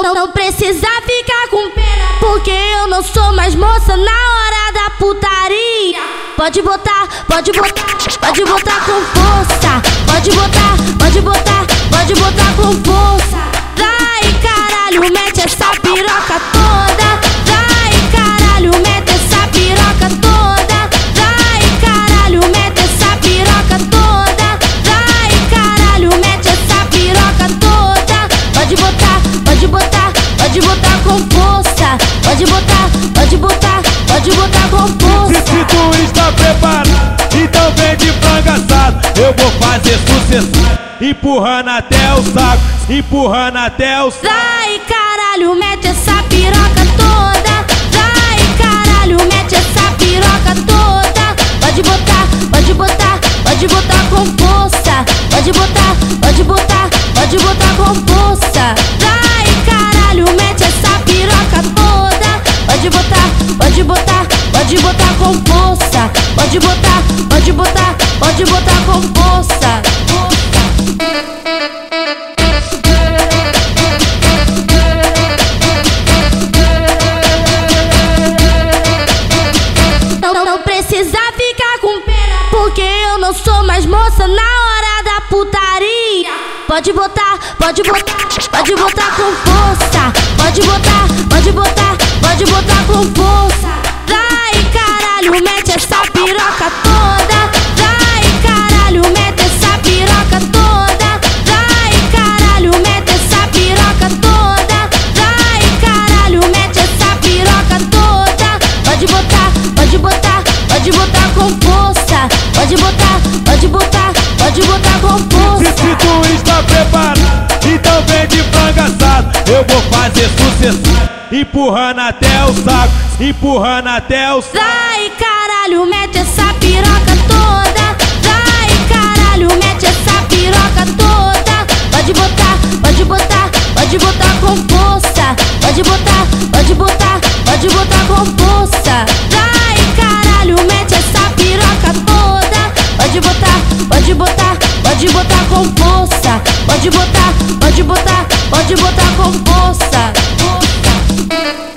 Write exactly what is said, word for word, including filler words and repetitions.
Não, não precisa ficar com pena, porque eu não sou mais moça na hora da putaria. Pode botar, pode botar, pode botar com força. Pode botar, pode botar, pode botar com força. Vai caralho, mete essa piroca toda. Vai caralho, mete essa piroca toda. Vai caralho, mete essa piroca toda. Vai caralho, mete essa piroca toda. Pode botar, pode botar, pode botar com força. Pode botar, pode botar, pode botar com força. Se tu está preparado, então vem de frango assado. Eu vou fazer sucesso, empurrando até o saco, empurrando até o saco. Vai caralho, mete essa piroca toda. Vai caralho, mete essa piroca toda. Pode botar, pode botar, pode botar com força. Pode botar, pode botar, pode botar com força. Vai caralho, mete essa piroca toda. Pode botar, pode botar, pode botar com força. Pode botar, pode botar, pode botar com força. Não, não precisa ficar com pena, porque eu não sou mais moça na hora da putaria. Pode botar, pode botar, pode botar com força. Pode botar, pode botar, pode botar com força. Vai caralho, mete essa piroca toda. Vai caralho, mete essa piroca toda. Vai caralho, mete essa piroca toda. Vai caralho, mete essa piroca toda. Pode botar, pode botar, pode botar com força. Pode botar, pode botar, pode botar com força. Se tu está preparado, então vem de frango assado. Eu vou fazer sucesso, empurrando até o saco, empurrando até o saco. Vai caralho, mete essa piroca toda. Vai caralho, mete essa piroca toda. Pode botar, pode botar, pode botar com força. Pode botar, pode botar, pode botar com força. Vai caralho, mete essa piroca toda. Pode botar, pode botar, pode botar com força. Pode botar, pode botar, pode botar com força. Força.